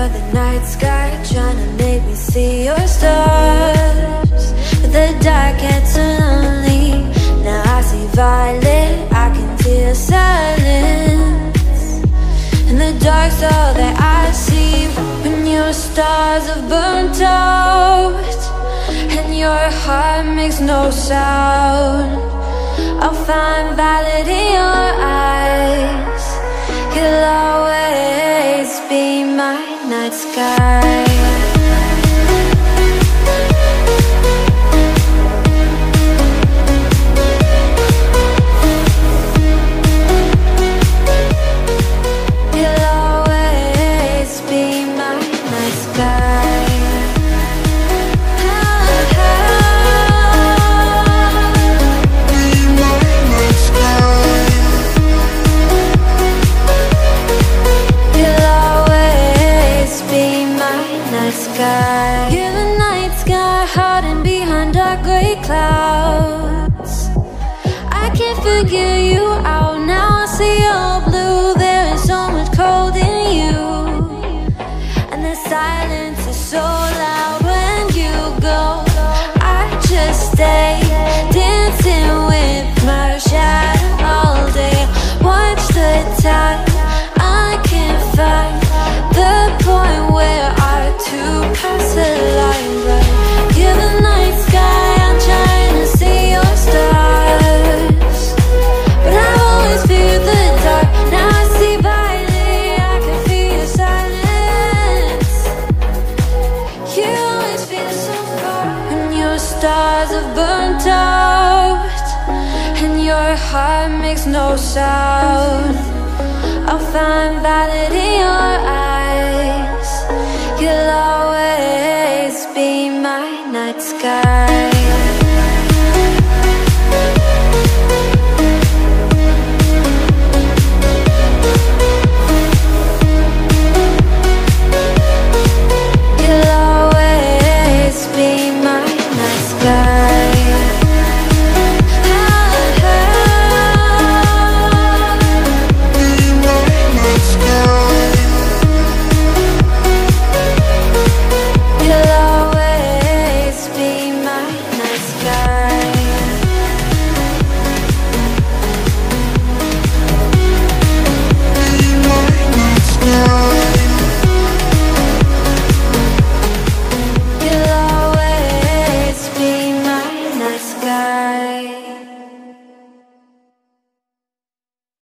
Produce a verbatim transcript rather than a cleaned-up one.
You're the night sky, trying to make me see your stars. But the dark gets so lonely. Now I see violet, I can feel silence. And the dark's all that I see. When your stars have burnt out and your heart makes no sound, I'll find violet in your eyes. You'll always be my night sky. You're the night sky, hiding behind dark gray clouds. I can't figure you out now. I see all blue. There is so much cold in you, and the silence is so loud when you go. I just stay dancing with my shadow all day. Watch the time. I can't find the point where I to pass the line, but you're the night sky. I'm trying to see your stars, but I've always feared the dark. Now I see violet, I can feel your silence. You always feel so far when your stars have burnt out and your heart makes no sound. I'll find violet in your eyes. You'll always be my night sky. You'll always be my night sky. You'll always be my night sky.